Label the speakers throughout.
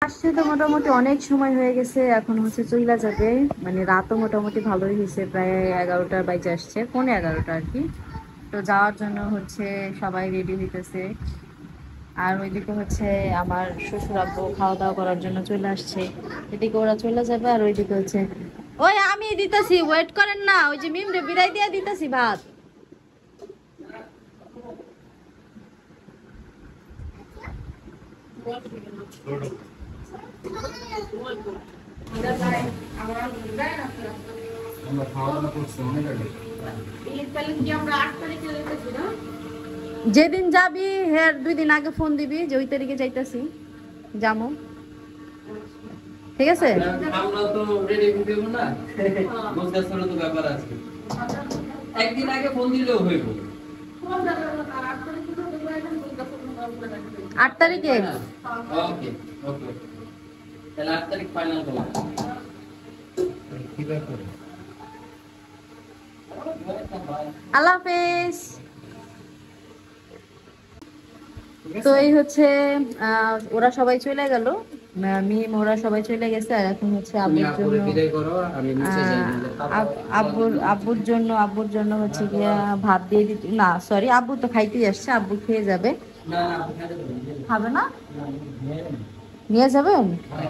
Speaker 1: আসছে তো মোটামুটি অনেক সময় হয়ে গেছে, এখন হচ্ছে চইলা যাবে। মানে রাতও মোটামুটি ভালোই হয়েছে, প্রায় 11টা বাজে আসছে, পৌনে 11টা আর কি। তো যাওয়ার জন্য হচ্ছে সবাই রেডি হইতেছে। আর ওইদিকে হচ্ছে আমার শ্বশুর আব্বু খাওয়া দাওয়া করার জন্য চলে আসছে। এদিকে ওরা চলে যাবে, আর ওইদিকে হচ্ছে ওই আমি দিতেছি, ওয়েট করেন না, ওই যে মিম রে বিদায় দিয়ে দিতেছি ভাত। যেদিন যাবি হ্যাঁ 2 দিন আগে ফোন দিবি যে ওই তারিখে যাইতাছি, যাবো। ঠিক আছে।
Speaker 2: আমরা তো রেডি হয়ে দেব না, বুঝতেছর তো ব্যাপার আছে। একদিন আগে ফোন দিলেও হইব।
Speaker 1: 8 তারিখে।
Speaker 2: ওকে ওকে, তাহলে 8 তারিখ ফাইনাল করলাম। কি ব্যাপার?
Speaker 1: আল্লাহ হাফেজ। তো এই হচ্ছে ওরা সবাই চলে গেল, মিম ওরা সবাই চলে গেছে। আর এখন হচ্ছে আব্বুর জন্য আব্বুর জন্য হচ্ছে গিয়া ভাত দিয়ে দিতে, না সরি, আব্বু তো খাইতেই আসছে, আব্বু খেয়ে যাবে। খাবে না, নিয়ে যাবেন?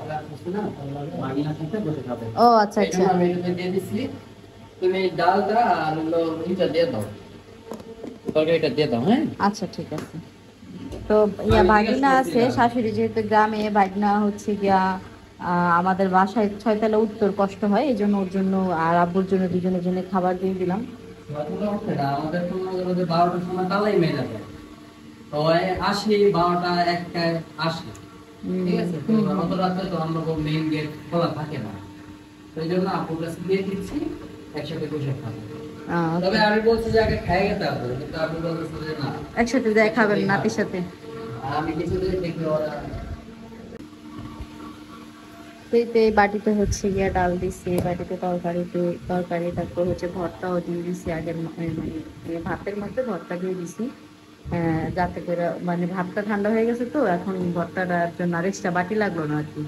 Speaker 1: ও আচ্ছা আচ্ছা,
Speaker 2: তুমি ডালটা আর হলো ইটা দিয়ে দাও, তরকারিটা দিয়ে দাও। হ্যাঁ
Speaker 1: আচ্ছা ঠিক আছে। তো ইয়া ভাগিনা আছে, শাশুড়ি যেহেতু গ্রামে, ভাগিনা হচ্ছে গিয়া আমাদের বাসায় 6 তলা উত্তর, কষ্ট হয় এই জন্য ওর জন্য আর আব্বুর জন্য দুজনের জন্য খাবার দিয়ে দিলাম।
Speaker 2: আমাদের তো 12টার সময় তালাই মেরে যায়, তো আসি 12টা 1টায় আসি। ঠিক আছে, তো অত রাতে তো আমরা মেইন গেট খোলা থাকে না, তো এই জন্য আপুর কাছে দিয়ে দিচ্ছি, একসাথে বসে খাবো। তবে আমি বলছি যে আগে খাই গেতে হবে, কিন্তু আপনি বলতেছেন যে না
Speaker 1: একসাথে যাই খাবেন নাতির সাথে।
Speaker 2: আমি কিছুদিন দেখি ওরা
Speaker 1: এই বাটিতে হচ্ছে গিয়া ডাল দিছি, এই বাটিতে তরকারি, তারপর হচ্ছে ভর্তাও দিয়ে দিছি আগের মানে ভাতের মধ্যে ভর্তা দিয়ে দিছি, যাতে করে মানে ভাতটা ঠান্ডা হয়ে গেছে, তো এখন ভর্তাটার জন্য আর এক্সট্রা বাটি লাগলো না আর কি।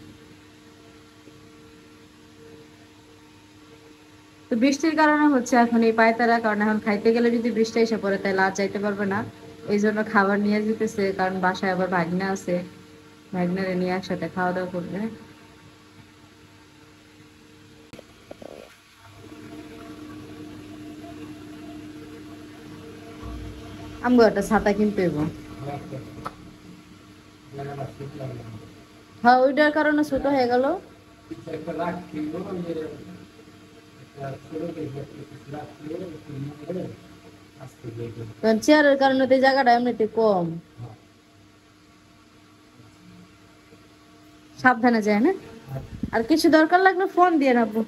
Speaker 1: তো বৃষ্টির কারণে হচ্ছে এখন এই পায়তারা, কারণ এখন খাইতে গেলে যদি বৃষ্টি এসে পড়ে তাহলে আর যাইতে পারবে না। এই জন্য খাবার নিয়ে যেতেছে, কারণ বাসায় আবার ভাগনা আছে, ভাগনারে নিয়ে একসাথে খাওয়া দাওয়া করবে। আমগো একটা ছাতা কিনতে হইব। হ্যাঁ ওইটার কারণে ছোট হয়ে গেল। চেয়ারের কারণে তো জায়গাটা এমনিতে কম, সাবধানে যায় না। আর কিছু দরকার লাগলে ফোন দিয়ে রাখবো।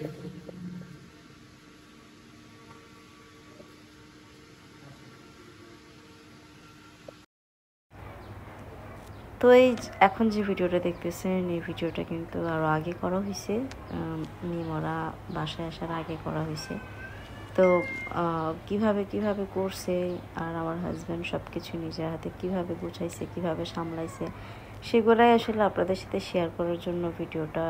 Speaker 1: তো এই এখন যে ভিডিওটা দেখতেছেন, এই ভিডিওটা কিন্তু আরও আগে করা হয়েছে, মিমরা বাসায় আসার আগে করা হয়েছে। তো কিভাবে করছে, আর আমার হাজব্যান্ড সব কিছু নিজের হাতে কিভাবে গুছাইছে, কিভাবে সামলাইছে, সেগুলাই আসলে আপনাদের সাথে শেয়ার করার জন্য ভিডিওটা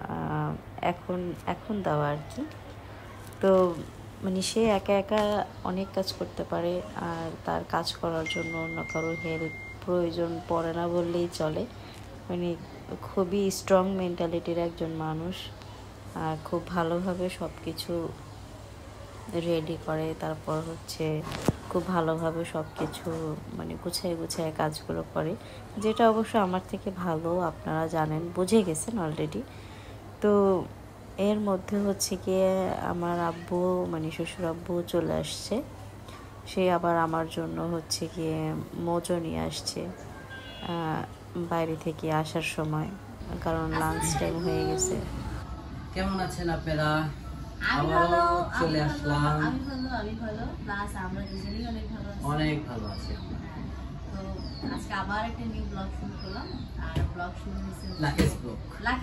Speaker 1: এখন দেওয়া আর কি। তো মানে সে একা একা অনেক কাজ করতে পারে, আর তার কাজ করার জন্য অন্য কারো হেল্প প্রয়োজন পড়ে না বললেই চলে। মানে খুবই স্ট্রং মেন্টালিটির একজন মানুষ, আর খুব ভালোভাবে সব কিছু রেডি করে, তারপর হচ্ছে খুব ভালোভাবে সব কিছু মানে গুছায় কাজগুলো করে, যেটা অবশ্য আমার থেকে ভালো, আপনারা জানেন, বুঝে গেছেন অলরেডি। তো এর মধ্যে হচ্ছে গিয়ে আমার আব্বু মানে শ্বশুর আব্বু চলে আসছে, সে আবার আমার জন্য হচ্ছে গিয়ে মোজো নিয়ে আসছে বাইরে থেকে আসার সময়, কারণ লাঞ্চ টাইম হয়ে গেছে।
Speaker 2: কেমন আছেন আপনারা?
Speaker 3: আমি ভালো,
Speaker 2: চলে আসলাম।
Speaker 3: আমি ভালো প্লাস আমরা দুজনেই অনেক ভালো আছি।
Speaker 2: অনেক ভালো আছে।
Speaker 3: তো আজকে আবার একটা নিউ ব্লগ শুরু করলাম, আর ব্লগ শুরু হয়েছে
Speaker 2: লাকিস ব্লগ।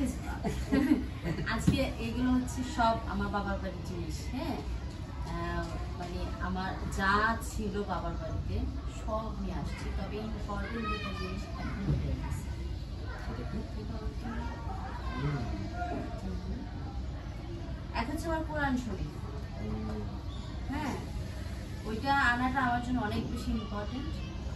Speaker 3: আজকে এগুলো হচ্ছে সব আমার বাবার বাড়ির জিনিস। হ্যাঁ, মানে আমার যা ছিল বাবার বাড়িতে সব নিয়ে আসছি, তবে ইম্পর্টেন্ট যেটা জিনিস এখন হয়ে গেছে। হচ্ছে আমার কোরআন শরীফ। হ্যাঁ, ওইটা আনাটা আমার জন্য অনেক বেশি ইম্পর্টেন্ট।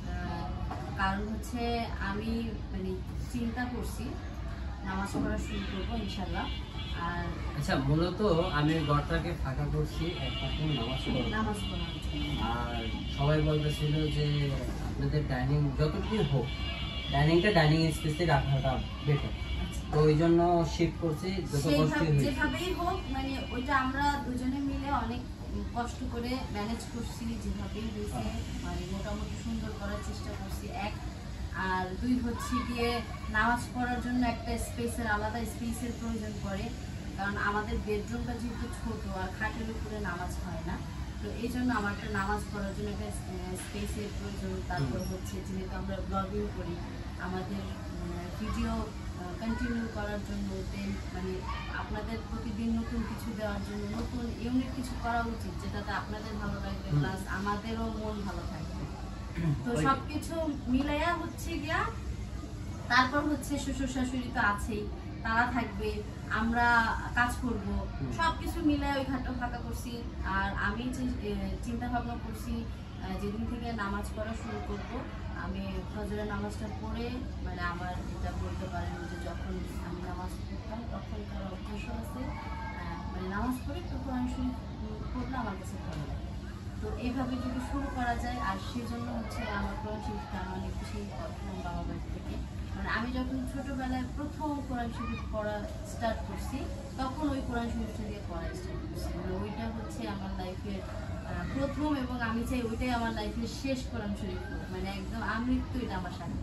Speaker 3: কারণ হচ্ছে আমি মানে চিন্তা করছি নামাজ পড়া শুরু করবো ইনশাল্লাহ। আর
Speaker 2: আচ্ছা, মূলত আমি ঘরটাকে ফাঁকা করছি একমাত্র নামাজ পড়ার জন্য। আর সবাই বলতেছিল যে আপনাদের ডাইনিং যতটুকু হোক, ডাইনিংটা ডাইনিং স্পেসে রাখাটা বেটার, তো ওই জন্য শিফট করছি যত কষ্ট
Speaker 3: যেভাবেই হোক। মানে ওইটা আমরা দুজনে মিলে অনেক কষ্ট করে ম্যানেজ করছি, যেভাবেই হয়েছে মানে মোটামুটি সুন্দর করার চেষ্টা করছি। এক আর দুই হচ্ছে গিয়ে নামাজ পড়ার জন্য একটা স্পেসের আলাদা স্পেসের প্রয়োজন পড়ে, কারণ আমাদের বেডরুমটা যেহেতু ছোট আর খাটের উপরে নামাজ হয় না, তো এই জন্য আমার একটা নামাজ পড়ার জন্য একটা স্পেসের প্রয়োজন। তারপর হচ্ছে যেহেতু আমরা ব্লগিং করি, আমাদের ভিডিও কন্টিনিউ করার জন্য, দেন মানে আপনাদের প্রতিদিন নতুন কিছু দেওয়ার জন্য নতুন ইউনিক কিছু করা উচিত, যেটাতে আপনাদের ভালো লাগবে প্লাস আমাদেরও মন ভালো থাকবে। তো সবকিছু মিলাইয়া হচ্ছে গিয়া, তারপর হচ্ছে শ্বশুর শাশুড়ি তো আছেই, তারা থাকবে, আমরা কাজ করব, সবকিছু মিলায় ওই ঘাটটা ফাঁকা করছি। আর আমি যে চিন্তা ভাবনা করছি যেদিন থেকে নামাজ পড়া শুরু করব, আমি ফজরের নামাজটা পড়ে মানে আমার এটা বলতে পারেন যে যখন আমি নামাজ পড়তাম তখনকার অভ্যাস আছে, মানে নামাজ পড়ে তো কোরআন শরীফ পড়লে আমার কাছে ভালো লাগে। তো এইভাবে যদি শুরু করা যায়, আর সেজন্য হচ্ছে আমার কোরআন শরীফটা অনেক বেশি ইম্পর্টেন্ট বাবা বাড়ি থেকে। মানে আমি যখন ছোটবেলায় প্রথম কোরআন শরীফ পড়া স্টার্ট করছি, তখন ওই কোরআন শরীফটা দিয়ে পড়া স্টার্ট করছি। মানে ওইটা হচ্ছে আমার লাইফের প্রথম, এবং আমি চাই ওইটাই আমার লাইফের শেষ কোরআন শরীফ, মানে একদম আমৃত্যু এটা আমার সাথে।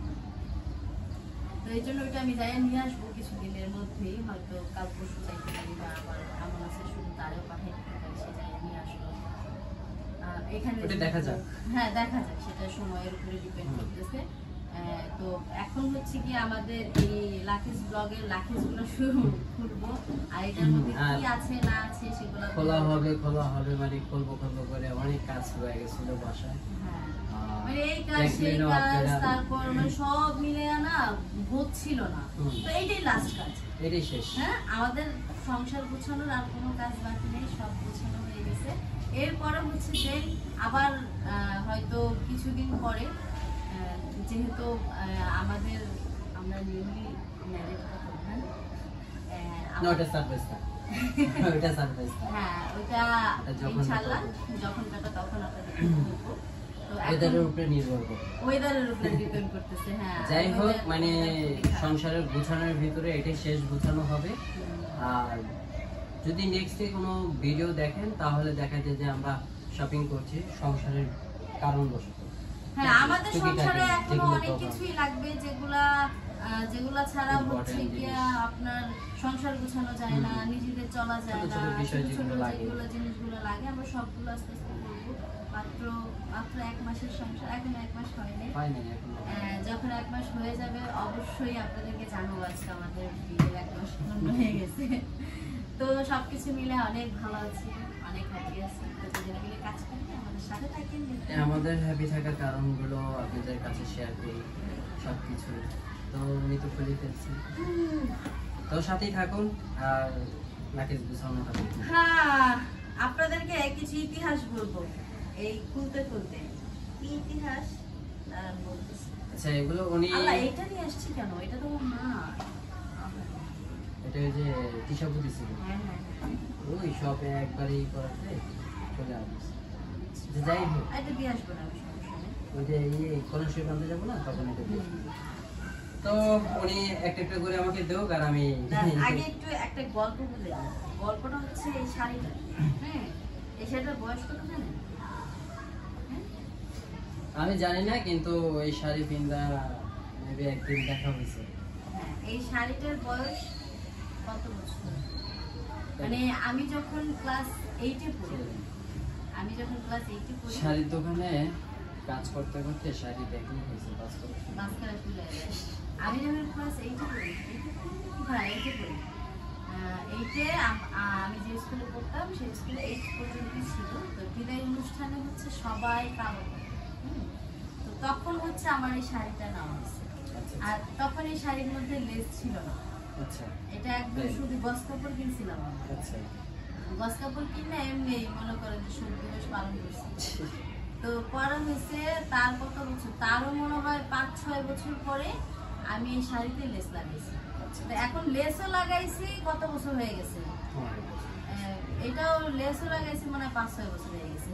Speaker 3: তো এই জন্য ওইটা আমি যাই নিয়ে আসবো কিছুদিনের মধ্যেই, হয়তো কাল পরশু চাইতে পারি, বা আবার আমার কাছে শুধু তারেও পাঠিয়ে দিতে পারি, সে যাই নিয়ে আসবো। এখানে
Speaker 2: দেখা যাক,
Speaker 3: হ্যাঁ দেখা যাক, সেটা সময়ের উপরে ডিপেন্ড করতেছে। তো এখন হচ্ছে কি আমাদের এই লাকিজ ব্লগের লাকিজগুলো শুরু খুলবো, আর এটার মধ্যে কি আছে না আছে সেগুলো
Speaker 2: খোলা হবে মানে খুলবো করে অনেক কাজ হয়ে গেছিল বাসায়।
Speaker 3: মানে এই কাজ সেই কাজ, তারপর মানে সব মিলে না হচ্ছিল না, তো এইটাই লাস্ট কাজ,
Speaker 2: এটাই শেষ।
Speaker 3: হ্যাঁ, আমাদের সংসার গোছানোর আর কোনো কাজ বাকি নেই, সব গোছানো হয়ে গেছে। এরপরে হচ্ছে যে আবার হয়তো কিছুদিন পরে, যেহেতু আমাদের আমরা নিউলি ম্যারেড কাপল, হ্যাঁ ওইটা ইনশাআল্লাহ যখন কাটা তখন আপনাদের বলবো। ওয়েদারের উপরে ডিপেন্ড করতেছে। হ্যাঁ,
Speaker 2: যাই হোক, মানে সংসারের গোছানোর ভিতরে এটাই শেষ গোছানো হবে। আর যদি নেক্সটে কোনো ভিডিও দেখেন তাহলে দেখা যায় যে আমরা শপিং করছি সংসারের কারণবশত।
Speaker 3: হ্যাঁ, আমাদের সংসারে এখনো অনেক কিছুই লাগবে, যেগুলা ছাড়া হচ্ছে গিয়া আপনার সংসার গোছানো যায় না, নিজেদের চলা যায় না, যেগুলো জিনিসগুলো লাগে আমরা সবগুলো আস্তে আস্তে করবো। মাত্র 1 মাসের সংসার, এখনো 1 মাস হয়নি। যখন 1 মাস হয়ে যাবে অবশ্যই আপনাদেরকে জানাবো আজকে আমাদের বিয়ের 1 মাস পূর্ণ হয়ে গেছে। তো সবকিছু মিলে অনেক ভালো আছি, অনেক হ্যাপি আছি। দুজনে মিলে কাজ করি, আমাদের সাথে থাকেন।
Speaker 2: আমাদের হ্যাপি থাকার কারণগুলো আপনাদের কাছে শেয়ার করি সবকিছু, তো উনি তো খুলে ফেলছি, তো সাথেই থাকুন আর লাকিজ গুছানো হবে।
Speaker 3: হ্যাঁ, আপনাদেরকে কিছু ইতিহাস বলবো এই খুলতে কি ইতিহাস বলতেছি।
Speaker 2: আচ্ছা, এগুলো উনি
Speaker 3: এটা নিয়ে আসছি কেন? এটা তো না,
Speaker 2: এটা যে টিশাপু দিছিল, ওই সব একবারই করাতে চলে আসছে। যাই হোক,
Speaker 3: এটা দিয়ে আসবো না,
Speaker 2: ওই যে কোরআন শরীফ আনতে যাবো না তখন এটা দিয়ে। তো উনি একটা করে আমাকে দেও, আর আমি
Speaker 3: আগে একটু একটা গল্প বলে। গল্পটা হচ্ছে এই শাড়িটা, হ্যাঁ এই শাড়িটার বয়স কত জানেন?
Speaker 2: আমি জানি না, কিন্তু এই শাড়ি পিন্দা মেবি একদিন দেখা হয়েছে।
Speaker 3: এই শাড়িটার বয়স কত বছর? মানে আমি যখন ক্লাস 8-এ পড়ি,
Speaker 2: শাড়ির দোকানে কাজ করতে করতে শাড়ি দেখি হয়েছে
Speaker 3: আমি যখন ক্লাস 8-এ পড়ি, আমি যে স্কুলে পড়তাম সেই স্কুলে 8 পর্যন্ত ছিল। তো বিদায় অনুষ্ঠানে হচ্ছে সবাই কালো, তো তখন হচ্ছে আমার এই শাড়িটা নেওয়া হয়েছে। আর তখন এই শাড়ির মধ্যে লেস ছিল না, এটা একদম শুধু বস্তা পরে কিনছিলাম। গস কাপড় কিনে এমনি মনে করেন যে শোক দিবস পালন করছি। তো পরে হয়েছে তার কত বছর, তারও মনে হয় 5-6 বছর পরে আমি এই শাড়িতে লেস লাগাইছি। তো এখন লেসও লাগাইছি কত বছর হয়ে গেছে, এটাও লেসও লাগাইছি মনে হয় 5-6 বছর হয়ে গেছে।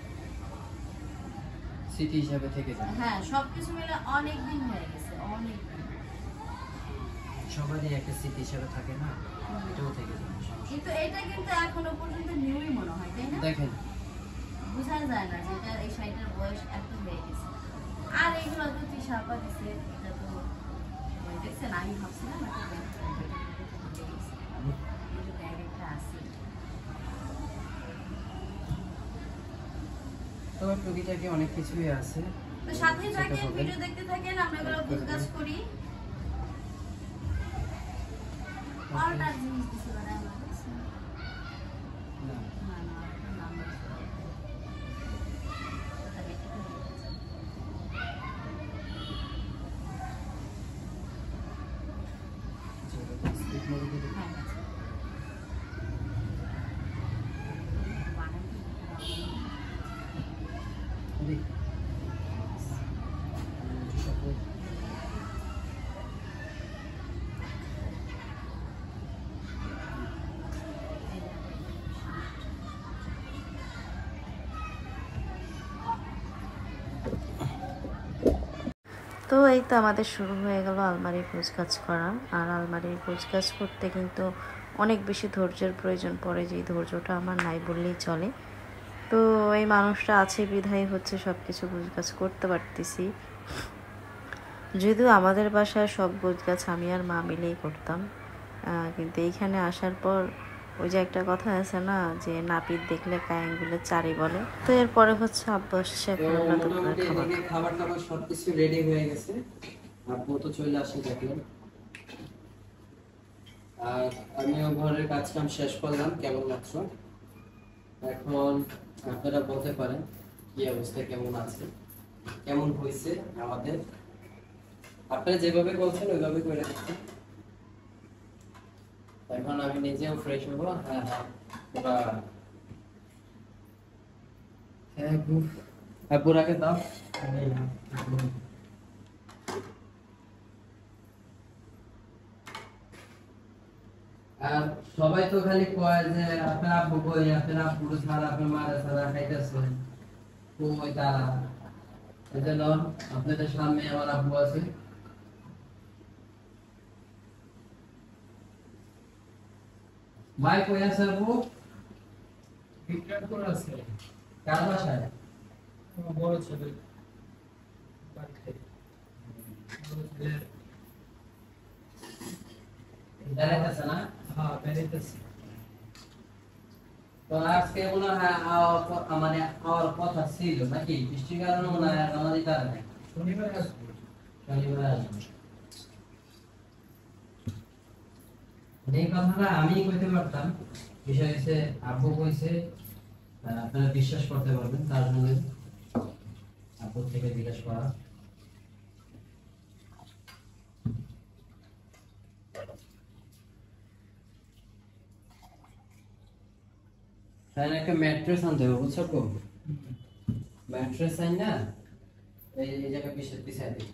Speaker 2: স্মৃতি হিসাবে থেকে যায়।
Speaker 3: হ্যাঁ, সবকিছু মিলে অনেক দিন হয়ে গেছে, অনেক দিন।
Speaker 2: সবারই একটা স্মৃতি হিসাবে থাকে না, এটাও থেকে যায়।
Speaker 3: কিন্তু এটা কিন্তু এখনো পর্যন্ত নিউই মনে হয়, তাই না?
Speaker 2: দেখেন
Speaker 3: বোঝা যায় না যে এটা এই শাড়িটার বয়স এত হয়ে গেছে। আর এগুলো তো তিশাপা দিছে, এটা তো দেখছেন, আমি ভাবছিলাম একটা ব্যাগ একটা আছে।
Speaker 2: তোমার টুকিটাকি অনেক কিছুই আছে।
Speaker 3: তো সাথে থাকেন, ভিডিও দেখতে থাকেন, আমরা এগুলো বুঝগাছ করি। অর্ডার জিনিস দিছে মানে আমার কাছে।
Speaker 2: না,
Speaker 3: না না, নাম্বার
Speaker 1: তো এই তো আমাদের শুরু হয়ে গেল আলমারির গোছগাছ করা। আর আলমারির গোছগাছ করতে কিন্তু অনেক বেশি ধৈর্যের প্রয়োজন পড়ে, যেই ধৈর্যটা আমার নাই বললেই চলে। তো এই মানুষটা আছে বিধায় হচ্ছে সব কিছু গোছগাছ করতে পারতেছি। যদিও আমাদের বাসায় সব গোছগাছ আমি আর মা মিলেই করতাম, কিন্তু এইখানে আসার পর ওই যে একটা কথা আছে না, যে নাপিত দেখলে কায়াঙ্গুলে চারি বলে। তো এরপরে হচ্ছে আব্বু আসছে, এখন আমরা দুপুরের খাবার খাবো।
Speaker 2: খাবার টাবার সবকিছু রেডি হয়ে গেছে। আপু তো চলে আসে দেখলেন। আর আমিও ঘরের কাজ কাম শেষ করলাম কেবল মাত্র। এখন আপনারা বলতে পারেন কি অবস্থা, কেমন আছে, কেমন হয়েছে আমাদের। আপনারা যেভাবে বলছেন ওইভাবে করে দিচ্ছি। এখন আমি নিজেও ফ্রেশ হবো। হ্যাঁ হ্যাঁ, বুড়াকে দাও। আর সবাই তো খালি কয় যে আপনার আব্বু কই, আপনার আব্বু ছাড়া আপনার মারা ছাড়া খাইতেছেন কই তারা। এজন্য আপনাদের সামনে আমার আব্বু আছে। ভাই কই আছে আব্বু?
Speaker 4: বিক্রয় করে আছে
Speaker 2: কার বাসায়?
Speaker 4: আমার বড় ছেলে বাড়িতে বড় ছেলে
Speaker 2: দাঁড়াইতেছে না?
Speaker 4: হ্যাঁ বেরিতেছে
Speaker 2: তো আজকে মনে হয় মানে আমার কথা ছিল নাকি, বৃষ্টির কারণে মনে হয় রওনা দিতে পারে নাই।
Speaker 4: শনিবার আসবে
Speaker 2: শনিবার আসবে। এই কথাটা আমি কইতে পারতাম, বিষয় হচ্ছে আব্বু কইছে, আপনারা বিশ্বাস করতে পারবেন, তার জন্য আব্বু থেকে জিজ্ঞেস করা। তাহলে একটা ম্যাট্রেস আনতে হবে, বুঝছো তো? ম্যাট্রেস আই না এই জায়গায় পিছাই দিই।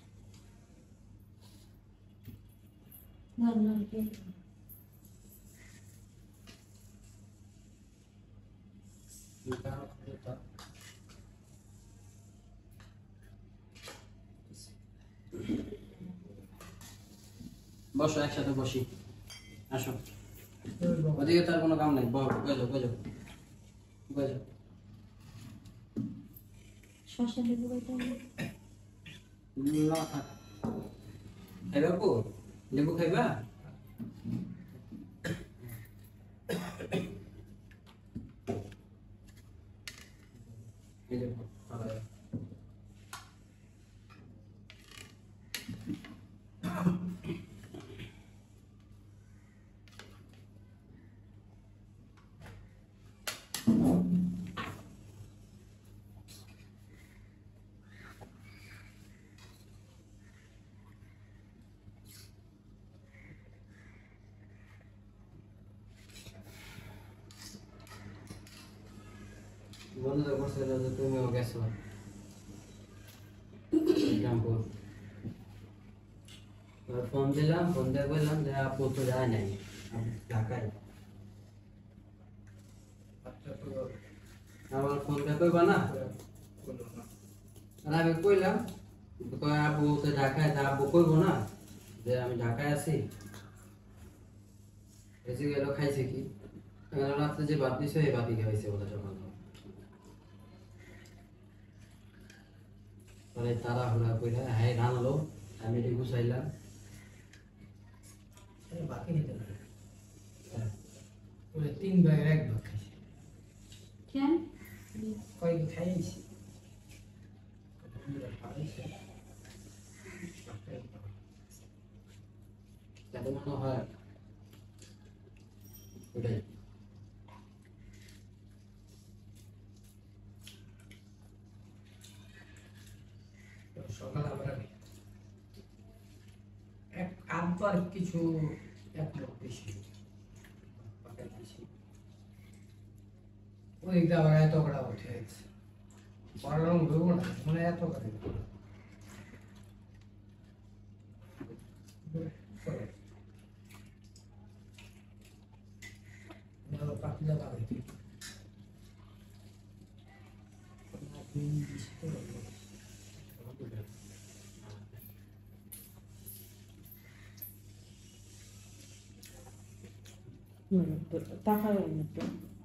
Speaker 2: বসো, একসাথে বসি, আসো। ওদিকে তার কোনো কাম নেই, বসো বসো বসো। খাইবা আপু? লেবু খাইবা? এই দেখো, ভালো। বন্ধুদের বলছিল যে তুমিও গেছো রামপুর। ফোন দিলাম, ফোন দিয়ে বললাম যে আপু তো যায় নাই, আপু ঢাকায়।
Speaker 4: আচ্ছা তো
Speaker 2: আমার ফোন দিয়ে কইবা না?
Speaker 4: বলো না।
Speaker 2: আর আমি কইলাম, কয় আপু তো ঢাকায়, তা আপু কইবো না যে আমি ঢাকায় আছি? এসে গেল, খাইছে কি? রাত্রে যে ভাত দিছে এই ভাতই খাইছে বলে সকাল। পরে তাড়াহুড়া কইরা হ্যাঁ রানলো, আমি এটি গুছাইলাম।
Speaker 4: আরে বাকি নিতে না। ওরে 3 ভাগের 1 ভাগ খাইছে।
Speaker 3: কেন?
Speaker 4: কয়েক খাইছি। বন্ধুরা খাইছে।
Speaker 2: তাতে মনে হয় ওটাই।
Speaker 4: সকালে আমরা এক আধবার কিছু এক লোক বেশি পাকাই বেশি ওই আবার এত কটা উঠে গেছে পড়ানো ভেবো না মানে এত করে পাখিলা পাবে
Speaker 1: টাকা